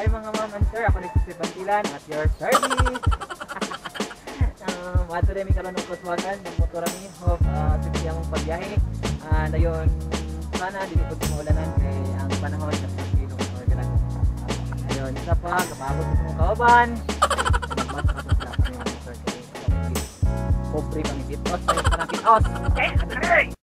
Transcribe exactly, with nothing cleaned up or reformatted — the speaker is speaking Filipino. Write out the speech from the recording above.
Hi mga ma'am and sir, ako ni si Bantilan at your service. um, Ato rin may karoon ng kuswagan ng motor ni Hope uh, sa mong pagbiyahe. Uh, Dayon, sana dili po maulanan kay ang panahon sa pagkilong or ganun. Ayun, isa pa, kapagod sa mga kawaban. Magmatakot lang kami ng motor kay Pobre pang ipitos, may parang pitos. Okay,